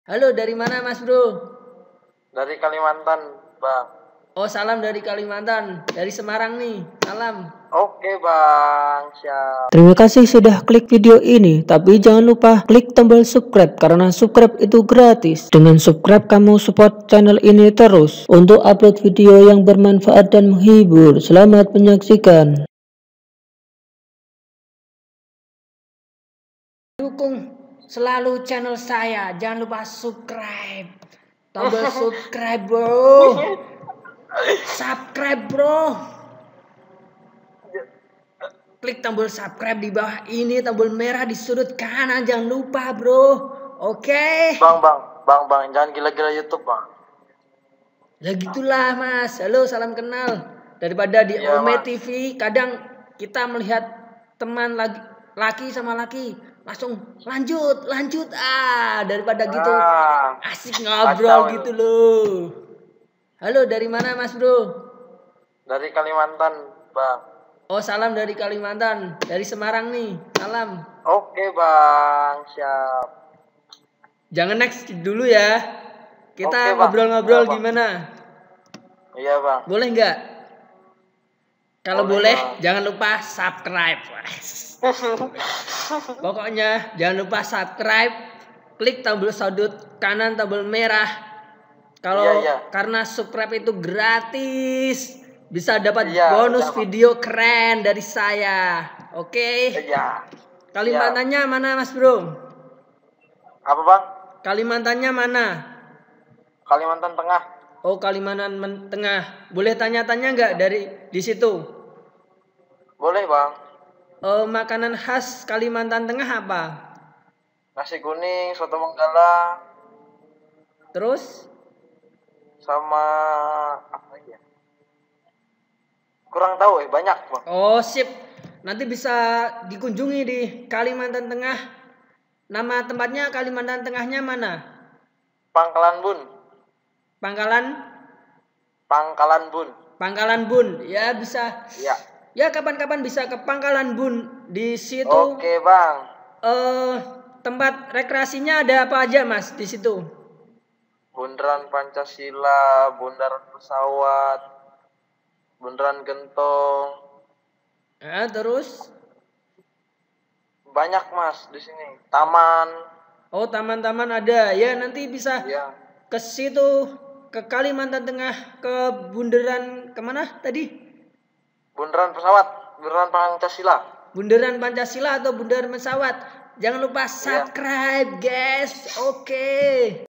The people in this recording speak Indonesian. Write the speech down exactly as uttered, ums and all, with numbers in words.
Halo, dari mana Mas Bro? Dari Kalimantan, Bang. Oh, salam dari Kalimantan, dari Semarang nih. Salam. Oke, Bang. Siap. Terima kasih sudah klik video ini, tapi jangan lupa klik tombol subscribe karena subscribe itu gratis. Dengan subscribe kamu support channel ini terus untuk upload video yang bermanfaat dan menghibur. Selamat menyaksikan. Dukung selalu channel saya. Jangan lupa subscribe. Tombol subscribe, Bro. Subscribe, Bro. Klik tombol subscribe di bawah ini, tombol merah di sudut kanan. Jangan lupa, Bro. Oke. Bang, Bang. Bang, Bang. Jangan gila-gila YouTube, Bang. Ya gitulah, Mas. Halo, salam kenal. Daripada di Iya, Ome Mas. T V, kadang kita melihat teman lagi laki sama laki, langsung lanjut, lanjut ah, daripada gitu Ah, asik kacau ngobrol itu. gitu loh. Halo, dari mana Mas Bro? Dari Kalimantan, Bang. Oh, salam dari Kalimantan, dari Semarang nih. Salam. Oke, Bang. Siap. Jangan next dulu ya. Oke, Kita Bang. ngobrol-ngobrol Iya, Bang. gimana? Iya, Bang. Boleh nggak? Kalau Boleh, boleh, Bang. jangan lupa subscribe. Pokoknya jangan lupa subscribe, klik tombol sudut kanan tombol merah. Kalau Iya, iya. karena subscribe itu gratis, bisa dapat Iya, bonus iya, Bang. video keren dari saya. Oke. Iya. Kalimantannya mana Mas Bro? Apa, Bang? Kalimantannya mana? Kalimantan Tengah. Oh, Kalimantan Men- Tengah. Boleh tanya-tanya nggak dari di situ? Boleh, Bang. Eh, makanan khas Kalimantan Tengah apa? Nasi kuning, soto Menggala, Terus? sama apa lagi ya? Kurang tahu eh, banyak, Bang. Oh, sip. Nanti bisa dikunjungi di Kalimantan Tengah. Nama tempatnya Kalimantan Tengahnya mana? Pangkalan Bun. Pangkalan? Pangkalan Bun. Pangkalan Bun. Ya, bisa. Iya. Ya, kapan-kapan bisa ke Pangkalan Bun. Di situ Oke, Bang. eh tempat rekreasinya ada apa aja, Mas, di situ? Bundaran Pancasila, bundaran pesawat, bundaran gentong. Ya, terus? Banyak, Mas, di sini. Taman. Oh, taman-taman ada. Ya, nanti bisa Iya. ke situ, ke Kalimantan Tengah, ke bundaran kemana tadi? Bundaran pesawat, bundaran Pancasila. Bundaran Pancasila atau bundaran pesawat. Jangan lupa Iya. subscribe, guys. Oke.